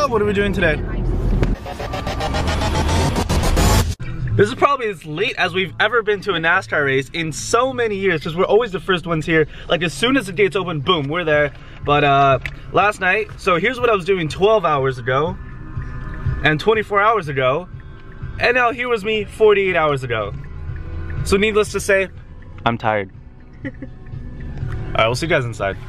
up? What are we doing today? This is probably as late as we've ever been to a NASCAR race in so many years, because we're always the first ones here. Like as soon as the gates open, boom, we're there. But last night, so here's what I was doing 12 hours ago, and 24 hours ago, and now here was me 48 hours ago. So needless to say, I'm tired. Alright, we'll see you guys inside.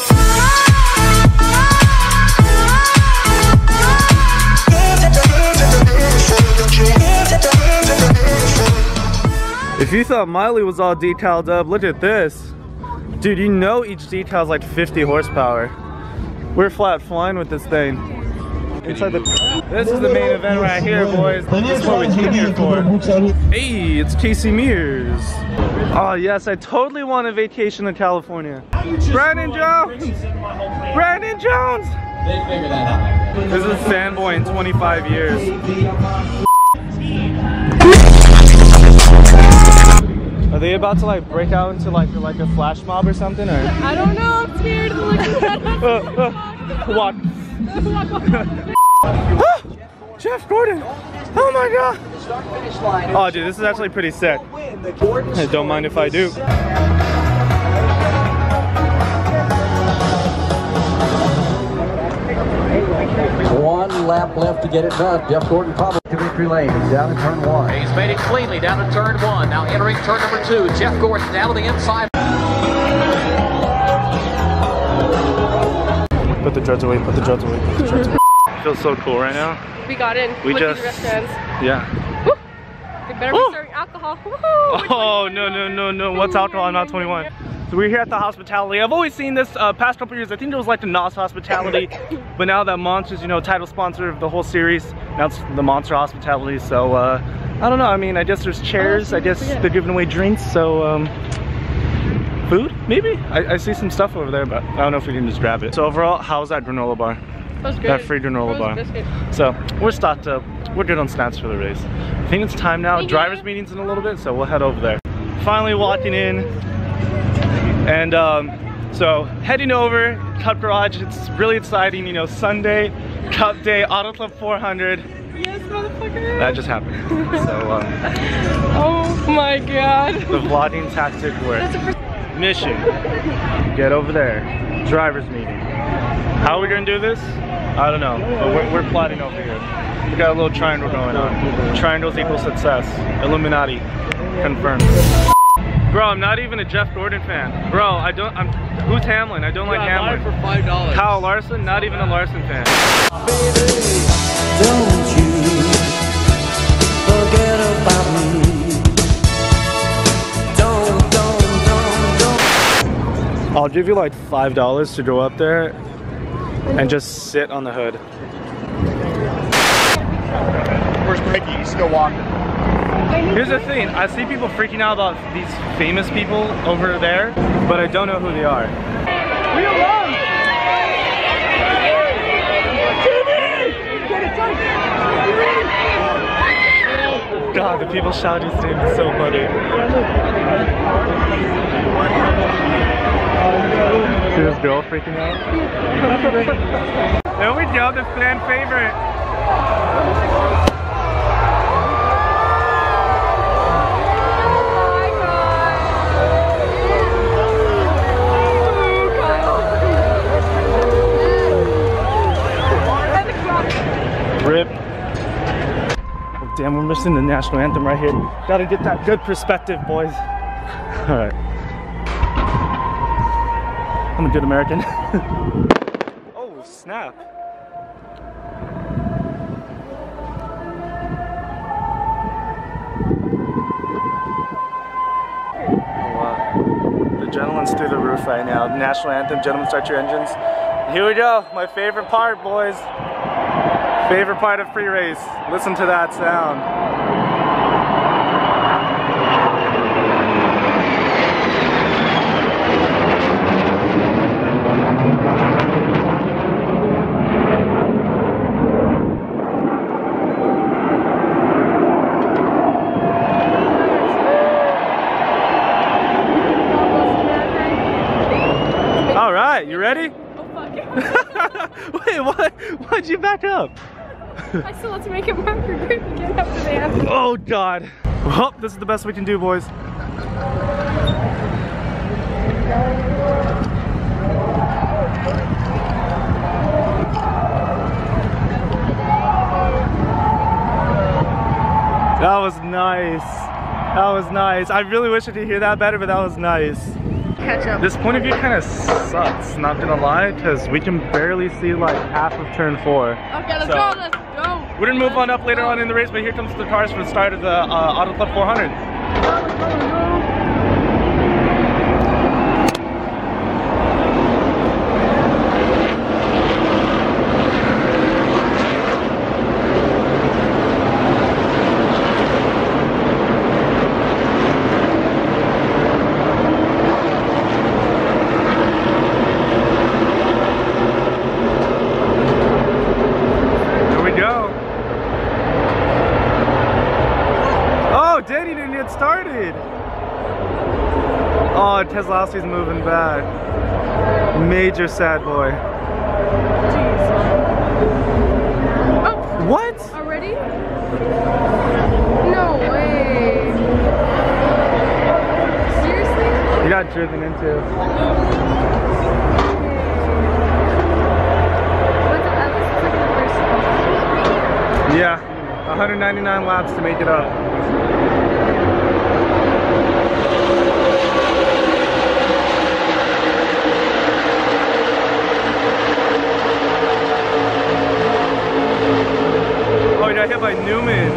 If you thought Miley was all decaled up, look at this. Dude, you know each decal is like 50 horsepower. We're flat flying with this thing. Inside this is the main event right here, boys. This is what we came here for. Hey, it's Casey Mears. Oh yes, I totally want a vacation in California. Brandon Jones! Brandon Jones! This is fanboy in 25 years. Are they about to like break out into like a flash mob or something? Or? I don't know, I'm scared. Walk. Jeff Gordon! Oh my god! Oh dude, this is actually pretty sick. Don't mind if I do. One lap left to get it done. Jeff Gordon probably to victory lane. He's down in turn one. He's made it cleanly down to turn one. Now entering turn number two. Jeff Gordon down to the inside. Put the drugs away, put the drugs away, put the drugs away. It feels so cool right now. We got in. We just, the restaurants. Yeah. Woo. They better be serving alcohol. Oh, no. What's alcohol? I'm not 21. So we're here at the hospitality. I've always seen this past couple years. I think it was like the NOS Hospitality, but now that Monster's, you know, title sponsor of the whole series, now it's the Monster Hospitality. So I don't know. I mean, I guess there's chairs. I guess they're giving away drinks. So food, maybe? I see some stuff over there, but I don't know if we can just grab it. So overall, how's that granola bar? That was good. That free granola bar. So we're stocked up. We're good on snacks for the race. I think it's time now. Driver's meeting's in a little bit, so we'll head over there. Finally walking in. And so heading over, Cup Garage, it's really exciting, you know, Sunday, Cup Day, Auto Club 400. Yes, motherfucker. That just happened. So, oh my god. The vlogging tactic worked. Mission, get over there, driver's meeting. How are we gonna do this? I don't know, but we're plotting over here. We got a little triangle going on. Triangles equal success. Illuminati, confirmed. Bro, I'm not even a Jeff Gordon fan. Bro, who's Hamlin? I don't like Hamlin. For $5. Kyle Larson? Not even a Larson fan. Baby, don't you forget about me. Don't. I'll give you like $5 to go up there and just sit on the hood. Where's Mikey? He's still walking. Here's the thing, I see people freaking out about these famous people over there, but I don't know who they are. We alone! God, the people shouting his name is so funny. See this girl freaking out? There we go, the fan favorite. Rip. Oh, damn, we're missing the national anthem right here. Gotta get that good perspective, boys. Alright. I'm a good American. Oh, snap. Oh, wow. The adrenaline's through the roof right now. National anthem, gentlemen, start your engines. Here we go, my favorite part, boys. Favorite part of pre-race. Listen to that sound. All right, you ready? Oh fuck. Wait, what? Why'd you backed up. I still have to make it marker green again after they have to. Oh God. Well, this is the best we can do, boys. That was nice. That was nice. I really wish I could hear that better, but that was nice. Catch up. This point of view kind of sucks, not gonna lie, because we can barely see like half of turn 4. Okay, let's go, let's go. We're gonna move on up later on in the race, but here comes the cars for the start of the Auto Club 400. Started. Oh, Keselowski's moving bad. Major sad boy. Jeez. Oh, what? already? No way. Seriously? You got driven into. Yeah, 199 laps to make it up. Oh, he got hit by Newman.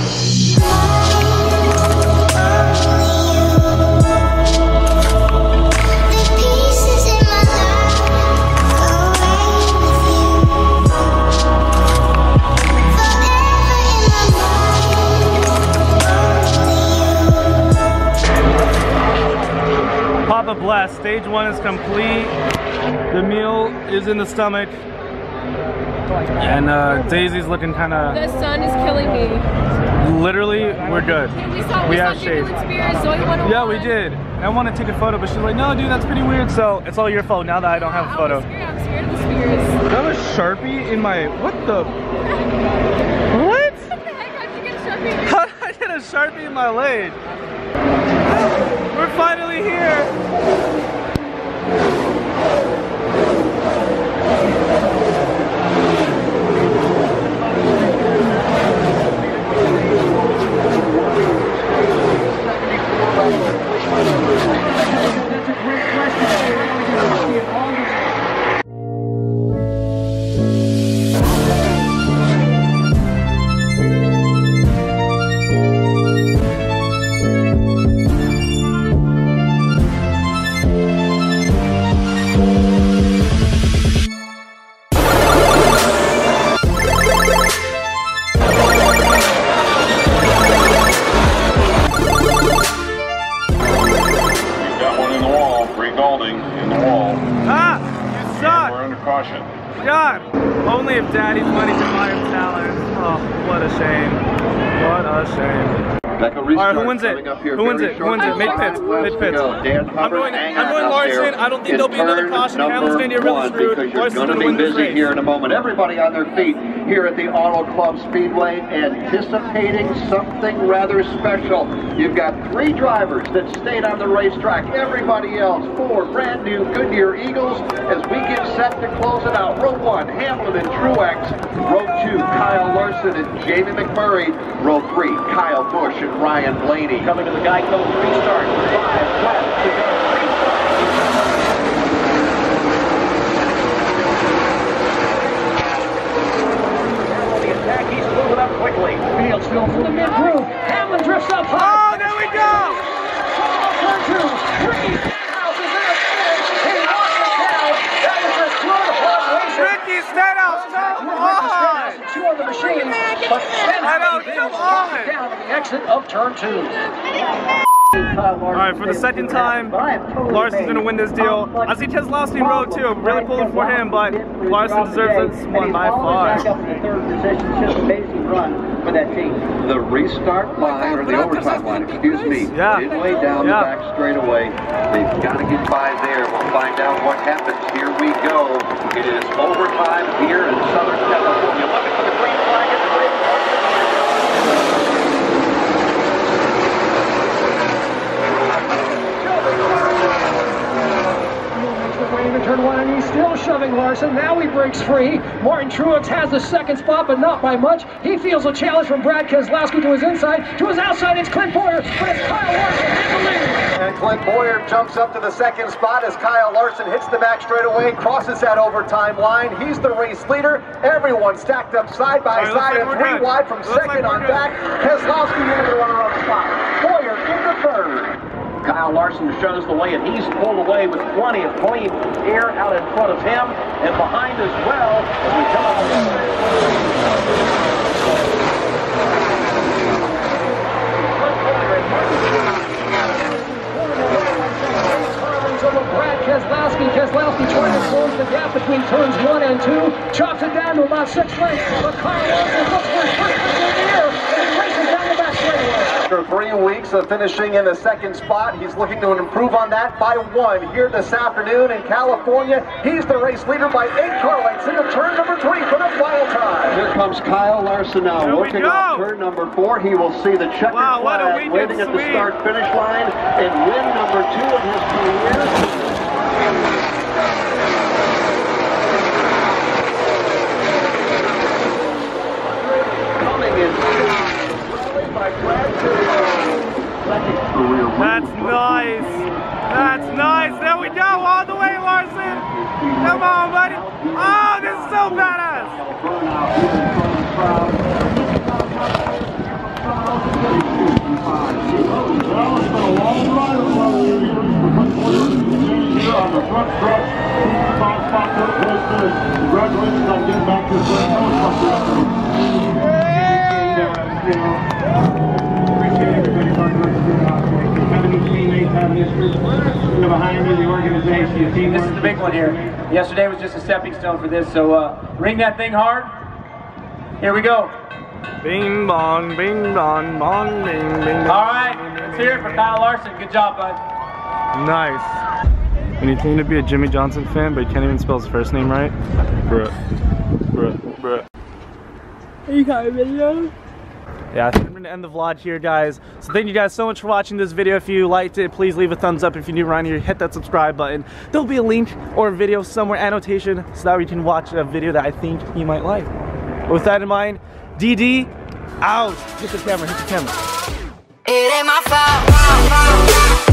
Papa bless. Stage 1 is complete. The meal is in the stomach. And Daisy's looking kind of... The sun is killing me. Literally, we're good. We have saw shade. Yeah, we did. I want to take a photo, but she's like, no, dude, that's pretty weird. So it's all your fault now that I don't have a photo. I'm scared of the spirits. That was Sharpie in my... What the... What? What the heck? How'd you get a Sharpie? How did I get a Sharpie in my leg? We're finally here. God, only if Daddy's money could buy him talent. Oh, what a shame. What a shame. Alright, who wins it? Who wins it? Who wins it? Make pits. Make pits. I'm going Larson. I don't think there'll be another caution. Hamlin's going to get really screwed. Larson's going to be busy here in a moment. Everybody on their feet here at the Auto Club Speedway, anticipating something rather special. You've got 3 drivers that stayed on the racetrack. Everybody else, 4 brand new Goodyear Eagles as we get set to close it out. Row 1, Hamlin and Truex. Row 2, Kyle Larson and Jamie McMurray. Row 3, Kyle Busch and Ryan Blaney. Coming to the Geico restart. 5 laps to go. The attack, he's moving up quickly. Fields still from the mid-groove. Hamlin drifts up high. Oh, there we go! Turn 2, 3. Stenhouse is in the finish. He walks it down. That is a good hard race. Ricky Stenhouse, come on! 2 on the machine, but Stenhouse come on! down at the exit of turn 2. Alright, for the second time, Larson's going to win this deal. I see Keselowski in row 2, really pulling for him, but Larson deserves this one by far. The restart line, or the overtime line, excuse me, midway down the back straightaway. They've got to get by there. We'll find out what happens. Here we go. It is overtime here in Southern California. Looking for the green flag at the green flag. Into turn 1, and he's still shoving Larson. Now he breaks free. Martin Truex has the second spot, but not by much. He feels a challenge from Brad Keselowski to his inside. To his outside, it's Clint Bowyer, but it's Kyle Larson in the lead. And Clint Bowyer jumps up to the second spot as Kyle Larson hits the back straightaway, crosses that overtime line. He's the race leader. Everyone stacked up side by side and 3 wide from second on back. Keselowski in the runner-up spot. Bowyer in the third. Kyle Larson shows the way, and he's pulled away with plenty of clean air out in front of him and behind as well as we come up Brad Keselowski. Keselowski trying to close the gap between turns 1 and 2. Chops it down to about 6 lengths. But Kyle Larson looks for his first in the air and races down the back straightaway. After 3 weeks of finishing in the second spot, he's looking to improve on that by 1 here this afternoon in California. He's the race leader by 8 car lengths into turn number 3 for the final time. Here comes Kyle Larson now working on turn number 4. He will see the checkered flag waiting at the start-finish line and win number 2 of his career. That's nice. That's nice. There we go. All the way, Larson. Come on, buddy. Oh, this is so badass. Congratulations on getting back to the first. Appreciate everybody hard work to do the operation. Having these teammates, having this group behind you, the organization, the team. This is the big one here. Yesterday was just a stepping stone for this, so ring that thing hard. Here we go. Bing bong, bing bong, bong, bing, bing. All right, let's hear it for Kyle Larson. Good job, bud. Nice. When you claim to be a Jimmy Johnson fan, but you can't even spell his first name right? Bruh. Are you got a video? Yeah, I think I'm going to end the vlog here, guys. So thank you guys so much for watching this video. If you liked it, please leave a thumbs up. If you're new around here, hit that subscribe button. There'll be a link or a video somewhere, annotation, so that you can watch a video that I think you might like. With that in mind, DD out. Hit the camera, hit the camera. It ain't my fault.